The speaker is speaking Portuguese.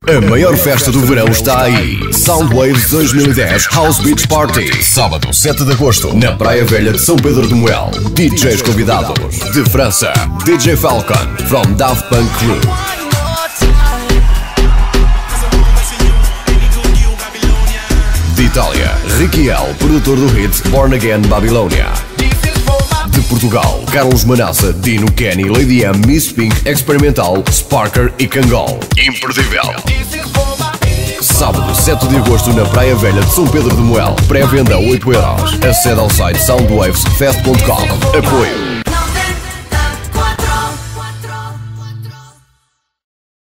A maior festa do verão está aí. Soundwaves 2010 House Beach Party. Sábado, 7 de agosto, na Praia Velha de São Pedro de Moel. DJs convidados. De França, DJ Falcon, from Daft Punk Crew. De Itália, Riquiel, produtor do hit Born Again Babylonia. De Portugal, Carlos Manassa, Dino, Kenny, Lady M, Miss Pink, Experimental, Sparker e Kangol. Imperdível. Sábado, 7 de agosto, na Praia Velha de São Pedro de Moel. Pré-venda 8€. Acede ao site soundwavesfest.com. Apoio